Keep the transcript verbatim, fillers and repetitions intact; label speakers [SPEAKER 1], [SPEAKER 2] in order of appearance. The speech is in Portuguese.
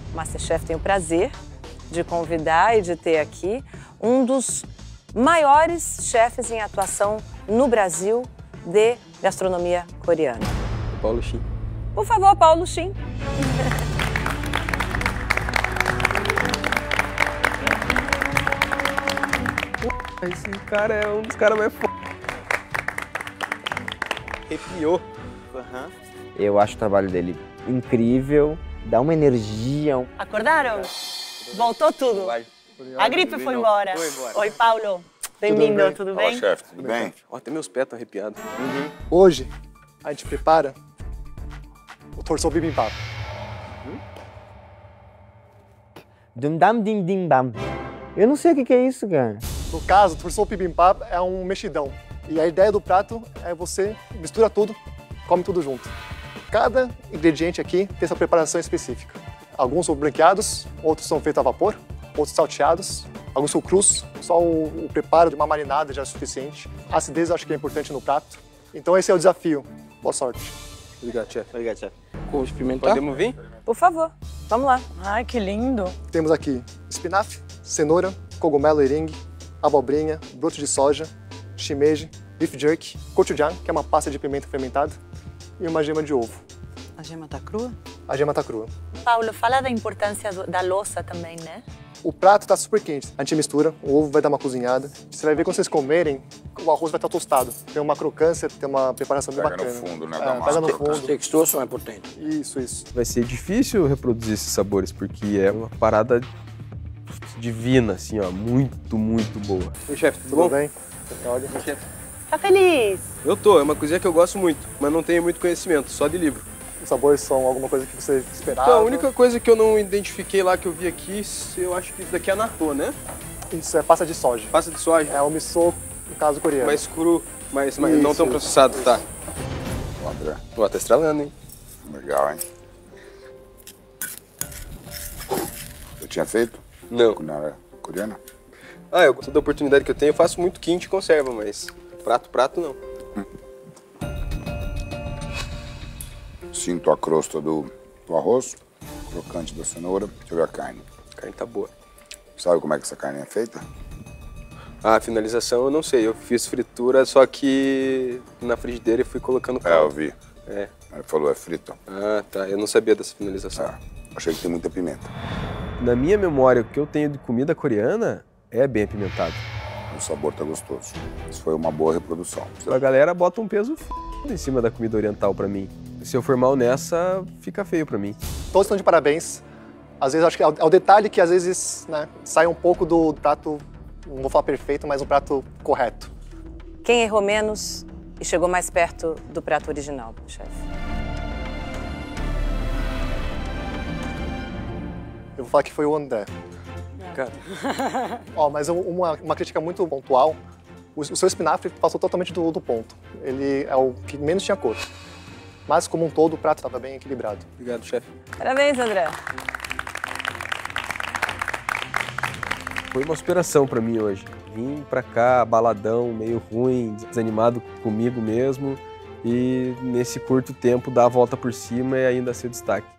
[SPEAKER 1] MasterChef tem o prazer de convidar e de ter aqui um dos maiores chefes em atuação no Brasil de gastronomia coreana.
[SPEAKER 2] Paulo Shin.
[SPEAKER 1] Por favor, Paulo Shin.
[SPEAKER 2] Esse cara é um dos caras mais f... Arrepiou.
[SPEAKER 3] Uhum.
[SPEAKER 4] Eu acho o trabalho dele incrível, dá uma energia.
[SPEAKER 1] Acordaram? Voltou tudo. A gripe foi embora.
[SPEAKER 2] Foi embora.
[SPEAKER 1] Oi, Paulo. Bem-vindo, tudo, tudo bem?
[SPEAKER 3] Olá, chefe, tudo bem?
[SPEAKER 2] Ó, até meus pés estão arrepiados.
[SPEAKER 3] Uhum.
[SPEAKER 5] Hoje, a gente prepara o torso bibimbap.
[SPEAKER 4] Dum-dam dim dim bam. Eu não sei o que que é isso, cara.
[SPEAKER 5] No caso, o torso bibimbap é um mexidão. E a ideia do prato é você mistura tudo, come tudo junto. Cada ingrediente aqui tem sua preparação específica. Alguns são branqueados, outros são feitos a vapor, outros salteados, alguns são crus. Só o, o preparo de uma marinada já é suficiente. A acidez eu acho que é importante no prato. Então esse é o desafio. Boa sorte.
[SPEAKER 2] Obrigado, chefe.
[SPEAKER 3] Obrigado, chefe.
[SPEAKER 2] Com experimentar? Podemos vir?
[SPEAKER 1] Por favor, vamos lá. Ai, que lindo.
[SPEAKER 5] Temos aqui espinafre, cenoura, cogumelo eringue, abobrinha, broto de soja, shimeji, beef jerky, gochujang, que é uma pasta de pimenta fermentada, e uma gema de ovo.
[SPEAKER 6] A gema tá crua?
[SPEAKER 5] A gema tá crua.
[SPEAKER 1] Paulo, fala da importância do, da louça também, né?
[SPEAKER 5] O prato tá super quente. A gente mistura, o ovo vai dar uma cozinhada. Você vai ver quando vocês comerem, o arroz vai estar tostado. Tem uma crocância, tem uma preparação bem
[SPEAKER 3] Pega
[SPEAKER 5] bacana.
[SPEAKER 3] no fundo, né?
[SPEAKER 5] É,
[SPEAKER 3] Dá uma
[SPEAKER 5] pega no
[SPEAKER 3] crocância.
[SPEAKER 5] fundo.
[SPEAKER 7] Textura são importantes.
[SPEAKER 5] Isso, isso.
[SPEAKER 2] Vai ser difícil reproduzir esses sabores, porque é uma parada divina, assim, ó, muito, muito boa. Oi, chefe, tudo,
[SPEAKER 5] Tudo
[SPEAKER 2] bom?
[SPEAKER 5] bem? Olha.
[SPEAKER 2] Chefe.
[SPEAKER 1] Tá feliz?
[SPEAKER 2] Eu tô, é uma cozinha que eu gosto muito, mas não tenho muito conhecimento, só de livro.
[SPEAKER 5] Os sabores são alguma coisa que você esperava?
[SPEAKER 2] Então, a única coisa que eu não identifiquei lá, que eu vi aqui, eu acho que isso daqui é natô, né?
[SPEAKER 5] Isso é pasta de soja.
[SPEAKER 2] Pasta de soja.
[SPEAKER 5] É o miso, no caso coreano.
[SPEAKER 2] Mais cru, mais, mais não
[SPEAKER 5] Isso,
[SPEAKER 2] tão
[SPEAKER 5] isso.
[SPEAKER 2] processado, tá?
[SPEAKER 3] Ó, André,
[SPEAKER 2] Ó, tá estralando, hein?
[SPEAKER 3] legal, hein? Eu tinha feito?
[SPEAKER 2] Não.
[SPEAKER 3] Culinária coreana?
[SPEAKER 2] Ah, eu toda oportunidade que eu tenho, eu faço muito quente e conserva, mas prato, prato não.
[SPEAKER 3] Sinto a crosta do, do arroz, crocante da cenoura. Deixa eu ver a carne.
[SPEAKER 2] A carne tá boa.
[SPEAKER 3] Sabe como é que essa carne é feita?
[SPEAKER 2] Ah, a finalização eu não sei, eu fiz fritura, só que na frigideira eu fui colocando
[SPEAKER 3] É, eu
[SPEAKER 2] caldo.
[SPEAKER 3] vi.
[SPEAKER 2] É.
[SPEAKER 3] Ele falou, é frita.
[SPEAKER 2] Ah, tá, eu não sabia dessa finalização.
[SPEAKER 3] É. Achei que tem muita pimenta.
[SPEAKER 2] Na minha memória, o que eu tenho de comida coreana é bem apimentado.
[SPEAKER 3] O sabor tá gostoso. Isso foi uma boa reprodução.
[SPEAKER 2] A galera bota um peso f... em cima da comida oriental pra mim. Se eu for mal nessa, fica feio pra mim.
[SPEAKER 5] Todos estão de parabéns. Às vezes, acho que é o, é o detalhe que às vezes, né, sai um pouco do prato, não vou falar perfeito, mas um prato correto.
[SPEAKER 1] Quem errou menos e chegou mais perto do prato original, chefe?
[SPEAKER 5] Eu vou falar que foi o André.
[SPEAKER 2] Cara,
[SPEAKER 5] Ó, mas um- uma, uma crítica muito pontual, o, o seu espinafre passou totalmente do, do ponto. Ele é o que menos tinha cor. Mas, como um todo, o prato estava bem equilibrado.
[SPEAKER 2] obrigado, chefe.
[SPEAKER 1] Parabéns, André.
[SPEAKER 2] Foi uma inspiração pra mim hoje. Vim pra cá, baladão, meio ruim, desanimado comigo mesmo. E nesse curto tempo dar a volta por cima e ainda ser destaque.